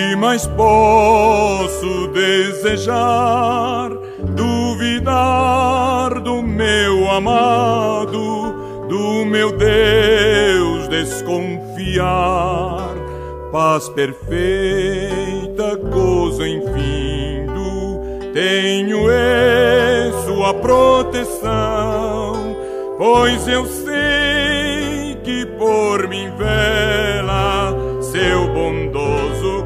Que mais posso desejar? Duvidar do meu amado, do meu Deus desconfiar. Paz perfeita, gozo infindo, tenho em sua proteção, pois eu sei que por mim vela seu bondoso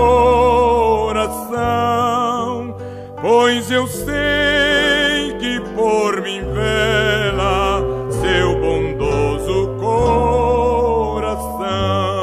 coração, pois eu sei que por mim vela seu bondoso coração.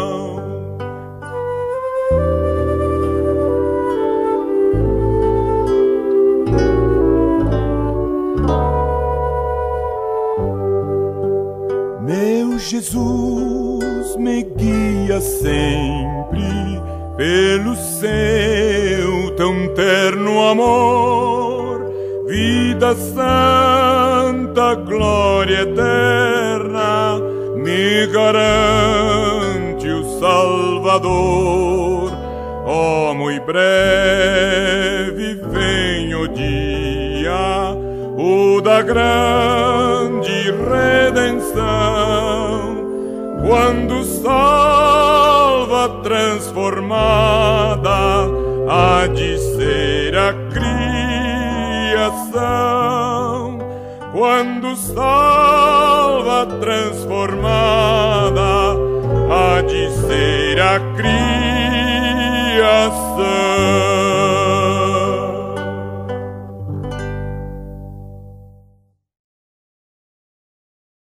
Meu Jesus me guia sempre pelo seu tão terno amor, vida santa, glória eterna, me garante o Salvador. Oh, muito breve vem o dia, o da grande redenção, quando salva transformada há de ser a criação, quando salva transformada há de ser a criação.